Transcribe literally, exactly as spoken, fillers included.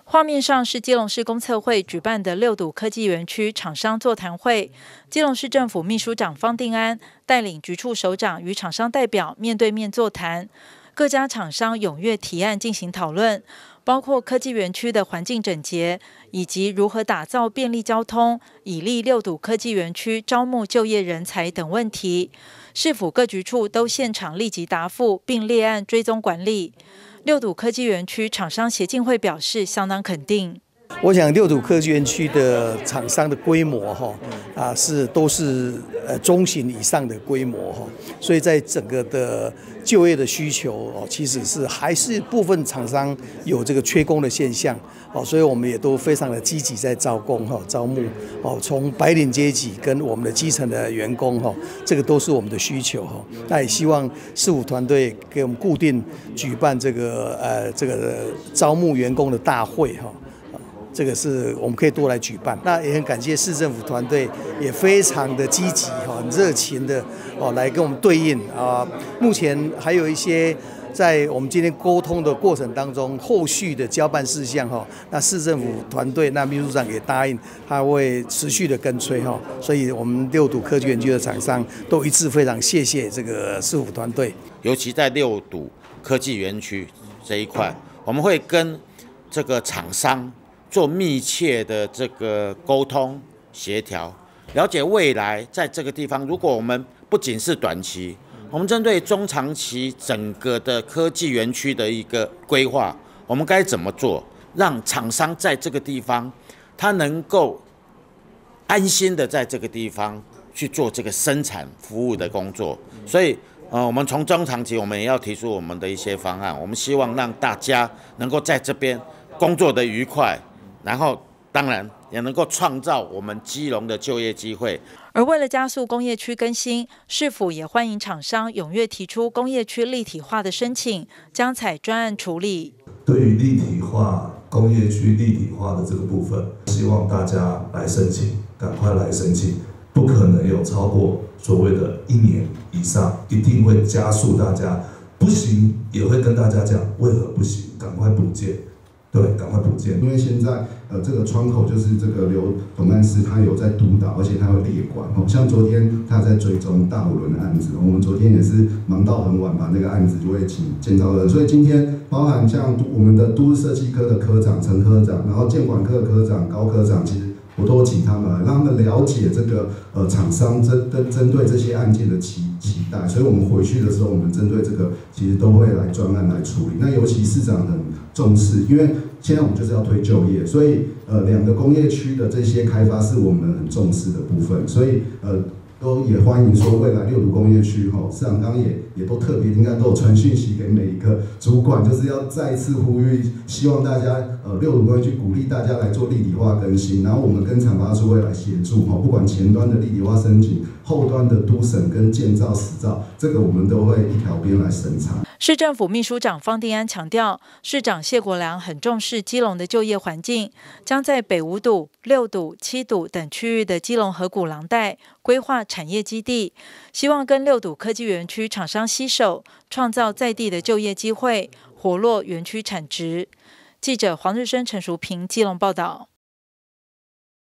画面上是基隆市公测会举办的六堵科技园区厂商座谈会，基隆市政府秘书长方定安带领局处首长与厂商代表面对面座谈，各家厂商踊跃提案进行讨论，包括科技园区的环境整洁，以及如何打造便利交通，以利六堵科技园区招募就业人才等问题。市府各局处都现场立即答复，并列案追踪管理。六堵科技园区厂商协进会表示相当肯定。 我想六堵科技园区的厂商的规模哈啊是都是呃中型以上的规模哈，所以在整个的就业的需求哦，其实是还是部分厂商有这个缺工的现象哦，所以我们也都非常的积极在招工哈招募哦，从白领阶级跟我们的基层的员工哈，这个都是我们的需求哈。那也希望市府团队给我们固定举办这个呃这个招募员工的大会哈。这个是我们可以多来举办，那也很感谢市政府团队，也非常的积极哈，很热情的哦来跟我们对应啊。目前还有一些在我们今天沟通的过程当中，后续的交办事项哈，那市政府团队那秘书长也答应，他会持续的跟催哈，所以我们六堵科技园区的厂商都一致非常谢谢这个市府团队， 尤其在六堵科技园区这一块，我们会跟这个厂商做密切的这个沟通协调，了解未来在这个地方，如果我们不仅是短期，我们针对中长期整个的科技园区的一个规划，我们该怎么做，让厂商在这个地方，他能够安心的在这个地方去做这个生产服务的工作。所以，呃，我们从中长期，我们也要提出我们的一些方案，我们希望让大家能够在这边工作的愉快。然后，当然也能够创造我们基隆的就业机会。 而为了加速工业区更新，市府也欢迎厂商踊跃提出工业区立体化的申请，将采专案处理。 对于立体化工业区立体化的这个部分，希望大家来申请，赶快来申请，不可能有超过所谓的一年以上，一定会加速大家。不行，也会跟大家讲为何不行，赶快补件。对，赶快补件，因为现在呃这个窗口就是这个刘董干事他有在督导，而且他有列管哦。像昨天他在追踪大五轮的案子，我们昨天也是忙到很晚，把那个案子就会请建造人。所以今天包含像我们的都市设计科的科长陈科长，然后建管科的科长高科长，其实我都请他们来，让他们了解这个呃厂商针针针对这些案件的期期待。所以我们回去的时候，我们针对这个其实都会来专案来处理。那尤其市长很重视，因为现在我们就是要推就业，所以呃两个工业区的这些开发是我们很重视的部分，所以呃都也欢迎说未来六堵工业区哈，市长刚刚也也都特别应该都有传讯息给每一个主管，就是要再一次呼吁，希望大家呃六堵工业区鼓励大家来做立体化更新，然后我们跟厂发处会来协助哈，不管前端的立体化申请，后端的都审跟建造实造，这个我们都会一条边来审查。 市政府秘书长方定安强调，市长谢国良很重视基隆的就业环境，将在北五堵、六堵、七堵等区域的基隆河谷廊带规划产业基地，希望跟六堵科技园区厂商携手，创造在地的就业机会，活络园区产值。记者黄日升、陈淑平基隆报道。